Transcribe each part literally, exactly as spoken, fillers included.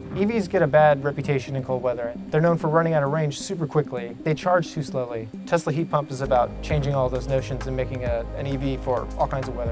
E Vs get a bad reputation in cold weather. They're known for running out of range super quickly. They charge too slowly. Tesla heat pump is about changing all those notions and making a, an E V for all kinds of weather.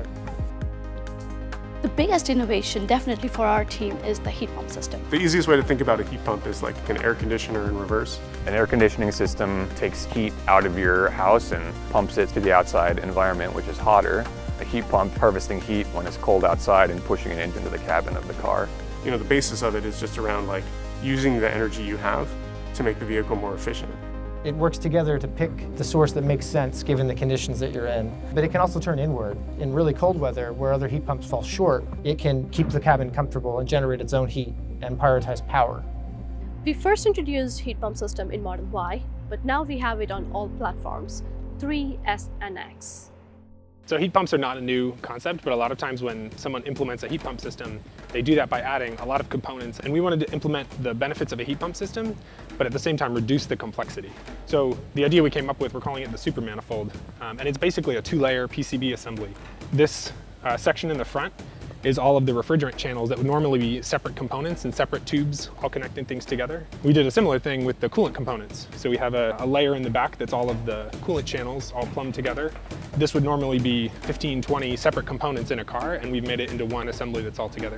The biggest innovation, definitely for our team, is the heat pump system. The easiest way to think about a heat pump is like an air conditioner in reverse. An air conditioning system takes heat out of your house and pumps it to the outside environment, which is hotter. A heat pump harvesting heat when it's cold outside and pushing it into the cabin of the car. You know, the basis of it is just around like using the energy you have to make the vehicle more efficient. It works together to pick the source that makes sense given the conditions that you're in. But it can also turn inward. In really cold weather, where other heat pumps fall short, it can keep the cabin comfortable and generate its own heat and prioritize power. We first introduced heat pump system in Model Y, but now we have it on all platforms, three, S, and X. So heat pumps are not a new concept, but a lot of times when someone implements a heat pump system, they do that by adding a lot of components. And we wanted to implement the benefits of a heat pump system, but at the same time reduce the complexity. So the idea we came up with, we're calling it the Super Manifold, um, and it's basically a two-layer P C B assembly. This uh, section in the front is all of the refrigerant channels that would normally be separate components and separate tubes all connecting things together. We did a similar thing with the coolant components. So we have a, a layer in the back that's all of the coolant channels all plumbed together. This would normally be fifteen, twenty separate components in a car, and we've made it into one assembly that's all together.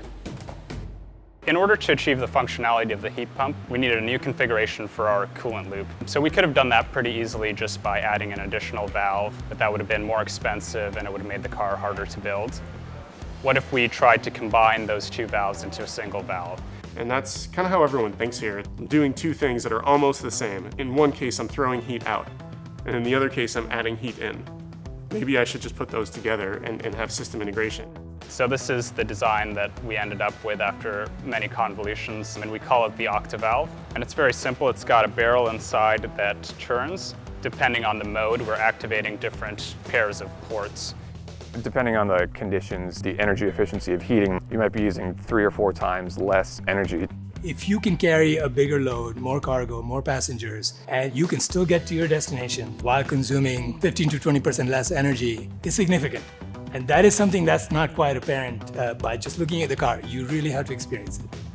In order to achieve the functionality of the heat pump, we needed a new configuration for our coolant loop. So we could have done that pretty easily just by adding an additional valve, but that would have been more expensive and it would have made the car harder to build. What if we tried to combine those two valves into a single valve? And that's kind of how everyone thinks here. I'm doing two things that are almost the same. In one case, I'm throwing heat out, and in the other case, I'm adding heat in. Maybe I should just put those together and, and have system integration. So this is the design that we ended up with after many convolutions, and we call it the Octave Valve. And it's very simple. It's got a barrel inside that turns. Depending on the mode, we're activating different pairs of ports. Depending on the conditions, the energy efficiency of heating, you might be using three or four times less energy. If you can carry a bigger load, more cargo, more passengers, and you can still get to your destination while consuming fifteen to twenty percent less energy, it's significant. And that is something that's not quite apparent uh, by just looking at the car. You really have to experience it.